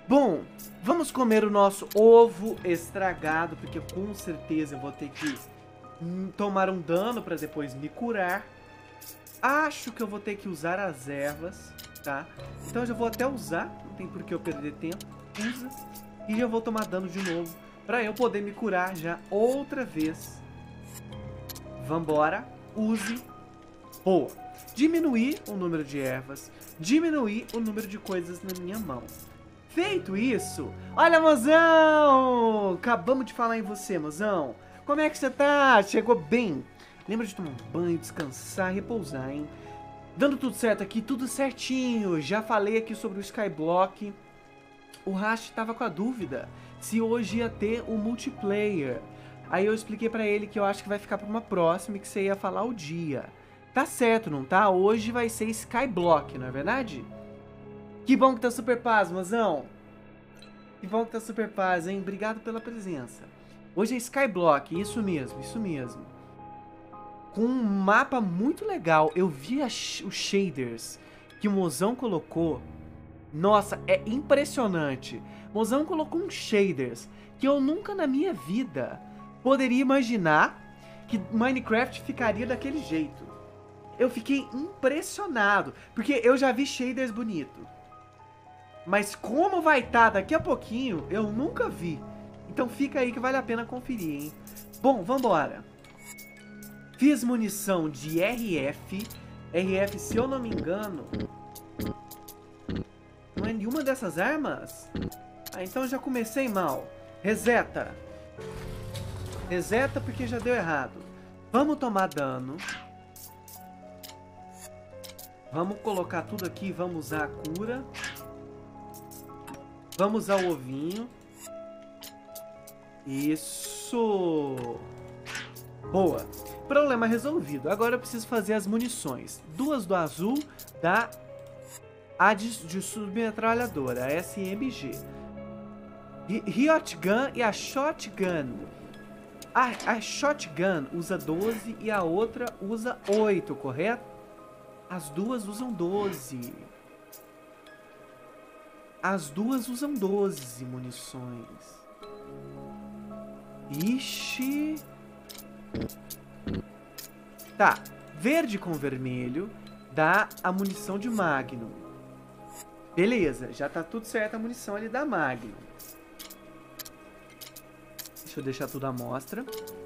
Bom, vamos comer o nosso ovo estragado, porque com certeza eu vou ter que tomar um dano para depois me curar. Acho que eu vou ter que usar as ervas, tá? Então eu já vou até usar, não tem por que eu perder tempo. Usa. E já vou tomar dano de novo, para eu poder me curar já outra vez. Vambora, use. Boa. Diminuir o número de ervas, diminuir o número de coisas na minha mão. Feito isso, olha, mozão! Acabamos de falar em você, mozão. Como é que você tá? Chegou bem? Lembra de tomar um banho, descansar, repousar, hein? Dando tudo certo aqui, tudo certinho. Já falei aqui sobre o Skyblock. O Rash tava com a dúvida se hoje ia ter o multiplayer. Aí eu expliquei pra ele que eu acho que vai ficar pra uma próxima e que você ia falar o dia. Tá certo, não tá? Hoje vai ser Skyblock, não é verdade? Que bom que tá super paz, mozão. Que bom que tá super paz, hein? Obrigado pela presença. Hoje é Skyblock, isso mesmo, isso mesmo. Com um mapa muito legal. Eu vi os shaders que o mozão colocou. Nossa, é impressionante. O mozão colocou uns shaders que eu nunca na minha vida poderia imaginar que Minecraft ficaria daquele jeito. Eu fiquei impressionado, porque eu já vi shaders bonitos. Mas como vai estar daqui a pouquinho, eu nunca vi. Então fica aí que vale a pena conferir, hein? Bom, vambora. Fiz munição de RF. RF, se eu não me engano, não é nenhuma dessas armas? Ah, então já comecei mal. Reseta. Reseta porque já deu errado. Vamos tomar dano. Vamos colocar tudo aqui, vamos usar a cura. Vamos usar o ovinho. Isso. Boa. Problema resolvido. Agora eu preciso fazer as munições. Duas do azul da de submetralhadora, a SMG. Riot Gun e a Shotgun. A Shotgun usa 12 e a outra usa 8, correto? As duas usam 12. As duas usam 12 munições. Ixi. Tá. Verde com vermelho dá a munição de Magnum. Beleza, já tá tudo certo a munição ali da Magnum. Deixa eu deixar tudo à mostra.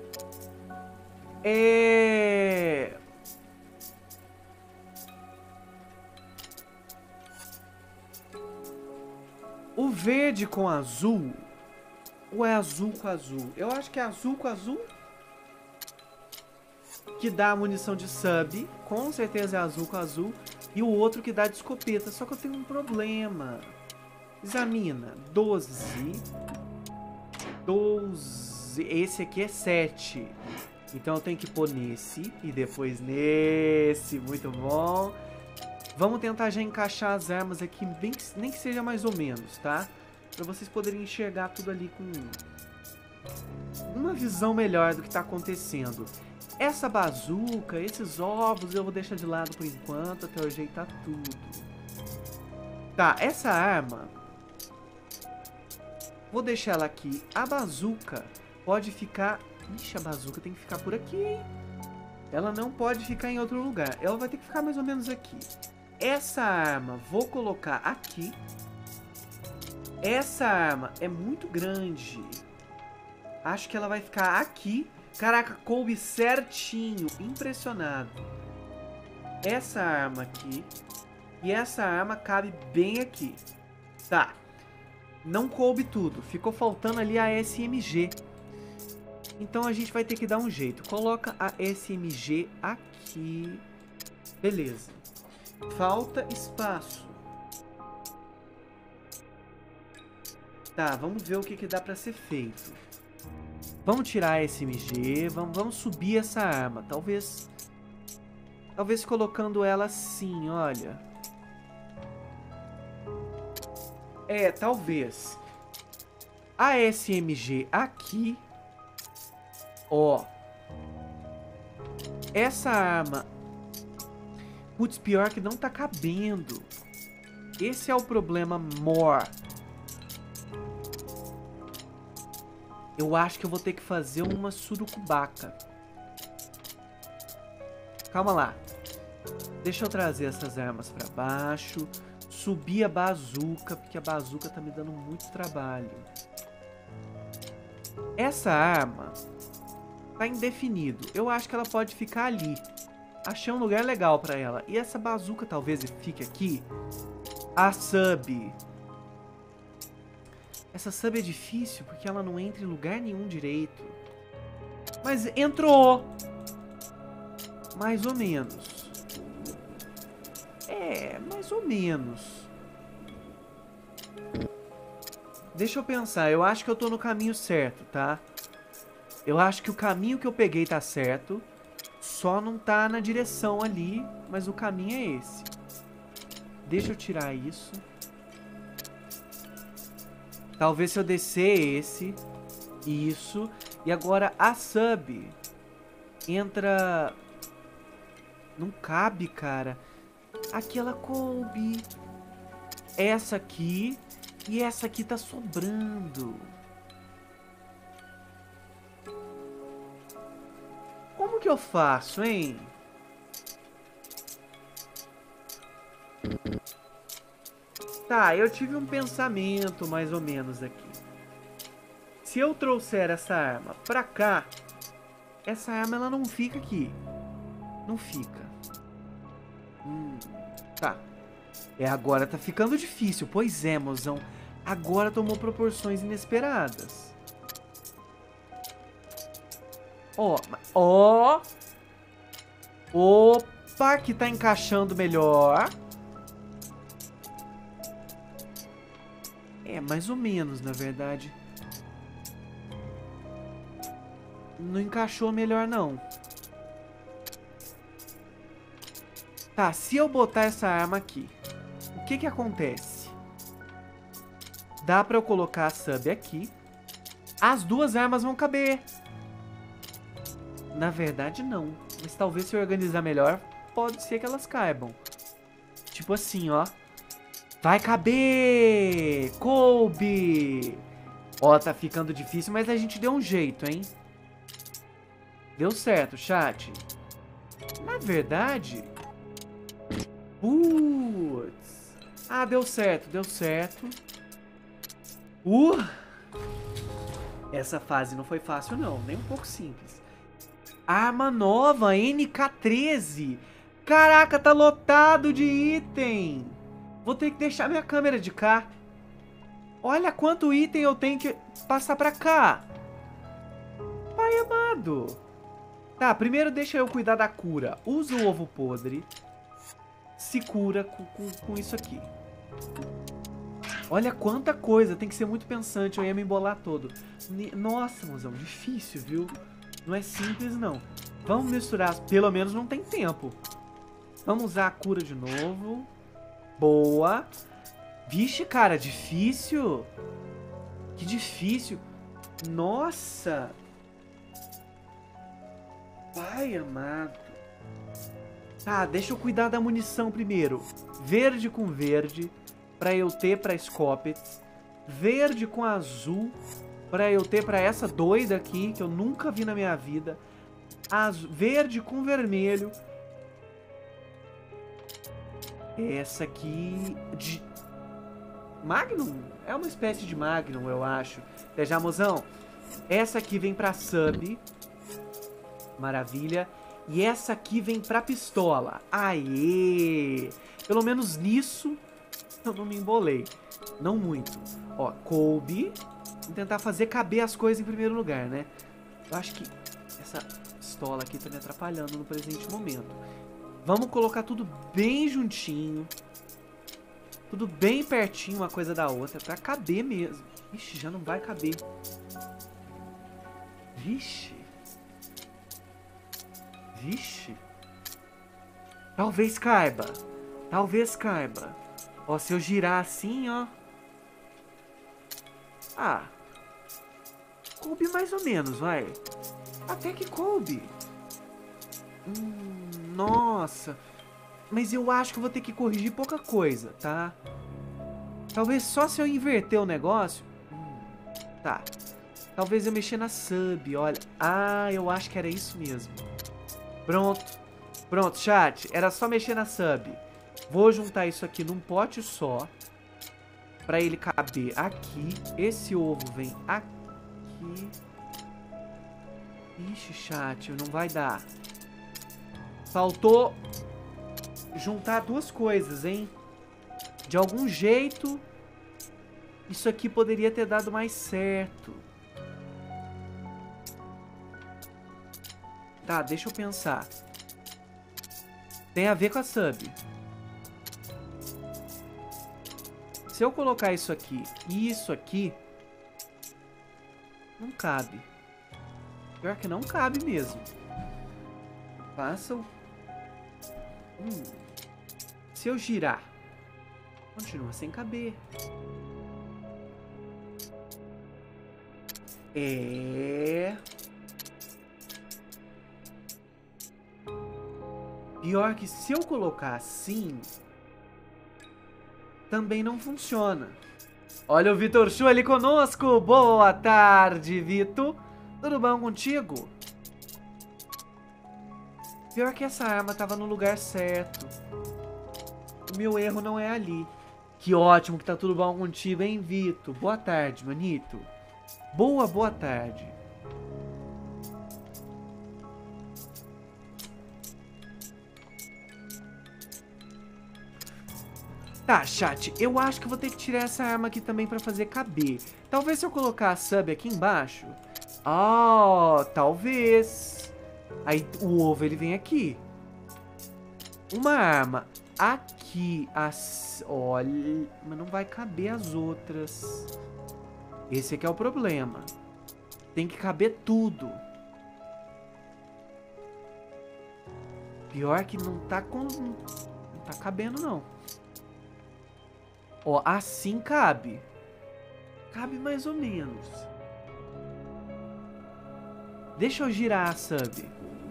O verde com azul, ou é azul com azul? Eu acho que é azul com azul que dá a munição de sub. Com certeza é azul com azul. E o outro que dá de escopeta. Só que eu tenho um problema. Examina. 12. 12. Esse aqui é 7. Então eu tenho que pôr nesse. E depois nesse. Muito bom. Vamos tentar já encaixar as armas aqui, nem que seja mais ou menos, tá? Pra vocês poderem enxergar tudo ali com uma visão melhor do que tá acontecendo. Essa bazuca, esses ovos eu vou deixar de lado por enquanto, até eu ajeitar tudo. Tá, essa arma, vou deixar ela aqui. A bazuca pode ficar... Ixi, a bazuca tem que ficar por aqui, hein? Ela não pode ficar em outro lugar. Ela vai ter que ficar mais ou menos aqui. Essa arma vou colocar aqui. Essa arma é muito grande. Acho que ela vai ficar aqui. Caraca, coube certinho. Impressionado. Essa arma aqui. E essa arma cabe bem aqui. Tá. Não coube tudo. Ficou faltando ali a SMG. Então a gente vai ter que dar um jeito. Coloca a SMG aqui. Beleza. Falta espaço. Tá, vamos ver o que dá pra ser feito. Vamos tirar a SMG. Vamos subir essa arma. Talvez colocando ela assim, olha. Talvez. A SMG aqui. Ó. Essa arma... Putz, pior que não tá cabendo. Esse é o problema maior. Eu acho que eu vou ter que fazer uma surucubaca. Calma lá. Deixa eu trazer essas armas pra baixo. Subir a bazuca, porque a bazuca tá me dando muito trabalho. Essa arma tá indefinido. Eu acho que ela pode ficar ali. Achei um lugar legal pra ela. E essa bazuca talvez fique aqui. A sub. Essa sub é difícil porque ela não entra em lugar nenhum direito. Mas entrou. Mais ou menos. É, mais ou menos. Deixa eu pensar. Eu acho que eu tô no caminho certo, tá? Eu acho que o caminho que eu peguei tá certo. Só não tá na direção ali. Mas o caminho é esse. Deixa eu tirar isso. Talvez se eu descer esse. Isso. E agora a sub entra... Não cabe, cara. Aqui ela coube. Essa aqui. E essa aqui tá sobrando. Como que eu faço, hein? Tá, eu tive um pensamento mais ou menos aqui. Se eu trouxer essa arma pra cá, essa arma ela não fica aqui. Não fica. Tá. É, agora tá ficando difícil. Pois é, mozão. Agora tomou proporções inesperadas. Ó. Ó. Opa, que tá encaixando melhor. É, mais ou menos, na verdade. Não encaixou melhor, não. Tá, se eu botar essa arma aqui, o que que acontece? Dá pra eu colocar a sub aqui. As duas armas vão caber. Na verdade, não. Mas talvez se eu organizar melhor, pode ser que elas caibam. Tipo assim, ó. Vai caber! Coube! Ó, tá ficando difícil, mas a gente deu um jeito, hein? Deu certo, chat. Na verdade... Putz. Ah, deu certo, deu certo. Essa fase não foi fácil, não. Nem um pouco simples. Arma nova, NK13. Caraca, tá lotado de item. Vou ter que deixar minha câmera de cá. Olha quanto item eu tenho que passar pra cá. Pai amado. Tá, primeiro deixa eu cuidar da cura. Usa o ovo podre. Se cura com isso aqui. Olha quanta coisa. Tem que ser muito pensante. Eu ia me embolar todo. Nossa, mozão. Difícil, viu? Não é simples, não. Vamos misturar. Pelo menos não tem tempo. Vamos usar a cura de novo. Boa. Vixe, cara. Difícil. Que difícil. Nossa. Pai amado. Tá, deixa eu cuidar da munição primeiro. Verde com verde, pra eu ter pra Scoppets. Verde com azul, pra eu ter pra essa doida aqui, que eu nunca vi na minha vida. Verde com vermelho. Essa aqui... de Magnum? É uma espécie de Magnum, eu acho. Até já, mozão. Essa aqui vem pra sub. Maravilha. E essa aqui vem pra pistola. Aê! Pelo menos nisso eu não me embolei. Não muito. Ó, coube. Vou tentar fazer caber as coisas em primeiro lugar, né? Eu acho que essa pistola aqui tá me atrapalhando no presente momento. Vamos colocar tudo bem juntinho. Tudo bem pertinho uma coisa da outra. Pra caber mesmo. Ixi, já não vai caber. Vixe. Vixe. Talvez caiba. Talvez caiba. Ó, se eu girar assim, ó. Ah. Coube mais ou menos, vai. Até que coube. Nossa. Mas eu acho que eu vou ter que corrigir pouca coisa, tá? Talvez só se eu inverter o negócio. Tá. Talvez eu mexer na sub, olha. Ah, eu acho que era isso mesmo. Pronto. Pronto, chat. Era só mexer na sub. Vou juntar isso aqui num pote só. Pra ele caber aqui. Esse ovo vem aqui. Ixi, chat, não vai dar. Faltou juntar duas coisas, hein? De algum jeito, isso aqui poderia ter dado mais certo. Tá, deixa eu pensar. Tem a ver com a sub. Se eu colocar isso aqui e isso aqui, não cabe. Pior que não cabe mesmo. Façam. Se eu girar, continua sem caber. Pior que se eu colocar assim, também não funciona. Olha o Vitor Chu ali conosco. Boa tarde, Vitor. Tudo bom contigo? Pior que essa arma tava no lugar certo. O meu erro não é ali. Que ótimo que tá tudo bom contigo, hein, Vitor? Boa tarde, manito. Boa tarde. Tá, chat, eu acho que vou ter que tirar essa arma aqui também pra fazer caber. Talvez se eu colocar a sub aqui embaixo... Oh, talvez. Aí o ovo ele vem aqui. Uma arma aqui. Olha, mas não vai caber as outras. Esse aqui é o problema. Tem que caber tudo. Pior que não tá cabendo não. Ó, assim cabe. Cabe mais ou menos. Deixa eu girar a sub.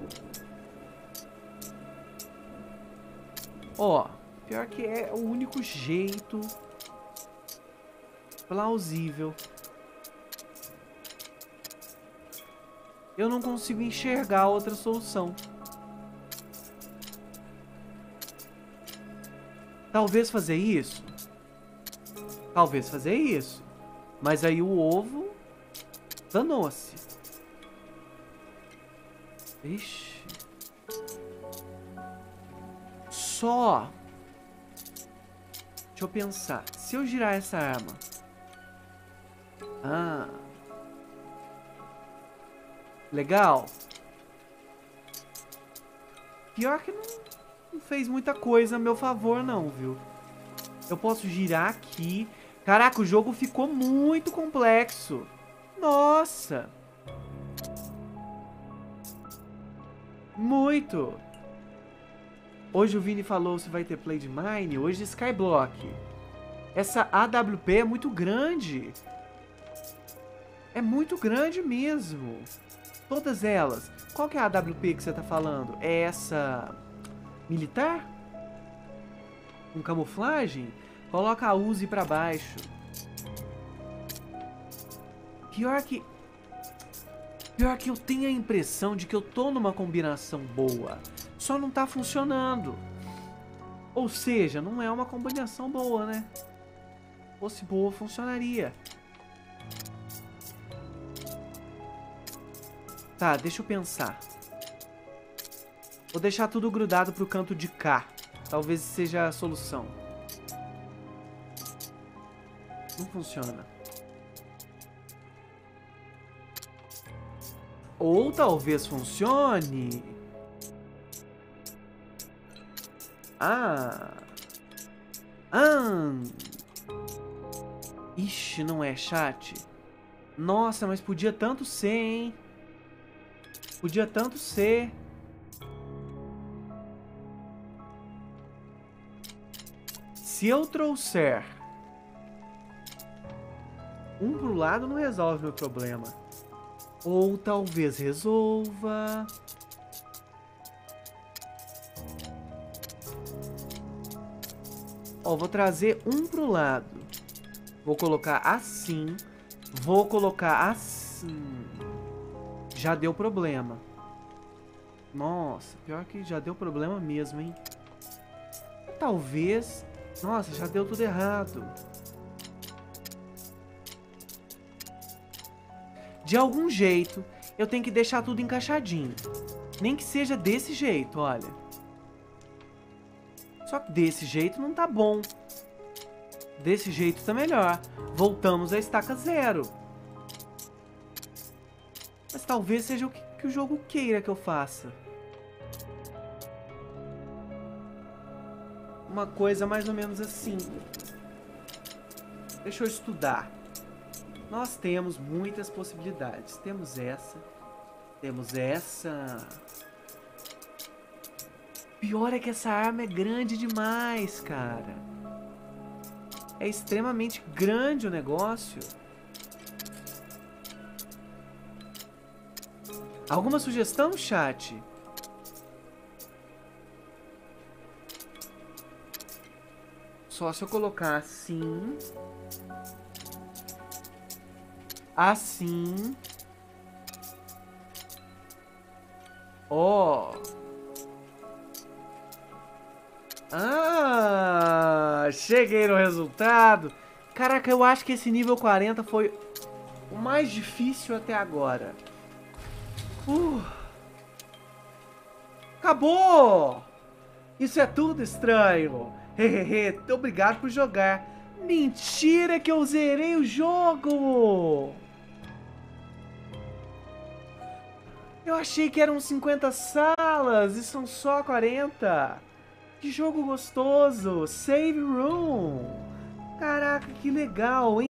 Ó, pior que é o único jeito plausível. Eu não consigo enxergar outra solução. Talvez fazer isso. Talvez fazer isso. Mas aí o ovo danou-se. Ixi. Só. Deixa eu pensar. Se eu girar essa arma. Ah. Legal. Pior que não fez muita coisa a meu favor não, viu? Eu posso girar aqui. Caraca, o jogo ficou muito complexo. Nossa. Muito. Hoje o Vini falou se vai ter play de Mine. Hoje Skyblock. Essa AWP é muito grande. É muito grande mesmo. Todas elas. Qual que é a AWP que você tá falando? É essa... militar? Com camuflagem? Coloca a Uzi pra baixo. Pior que eu tenho a impressão de que eu tô numa combinação boa. Só não tá funcionando. Ou seja, não é uma combinação boa, né? Se fosse boa, funcionaria. Tá, deixa eu pensar. Vou deixar tudo grudado pro canto de cá. Talvez seja a solução. Não funciona. Ou talvez funcione. Ixi, não é chat? Nossa, mas podia tanto ser, hein? Podia tanto ser. Se eu trouxer um pro lado, não resolve meu problema. Ou talvez resolva. Ó, vou trazer um pro lado. Vou colocar assim. Vou colocar assim. Já deu problema. Nossa, pior que já deu problema mesmo, hein? Talvez... Nossa, já deu tudo errado. De algum jeito, eu tenho que deixar tudo encaixadinho. Nem que seja desse jeito, olha. Só que desse jeito não tá bom. Desse jeito tá melhor. Voltamos à estaca 0. Mas talvez seja o que o jogo queira que eu faça. Uma coisa mais ou menos assim. Deixa eu estudar. Nós temos muitas possibilidades. Temos essa. Temos essa. Pior é que essa arma é grande demais, cara. É extremamente grande o negócio. Alguma sugestão, chat? Só se eu colocar assim. Assim. Ó. Ah, cheguei no resultado. Caraca, eu acho que esse nível 40 foi o mais difícil até agora. Acabou! Isso é tudo estranho. Hehehe, obrigado por jogar. Mentira que eu zerei o jogo! Eu achei que eram 50 salas e são só 40. Que jogo gostoso! Save Room! Caraca, que legal, hein?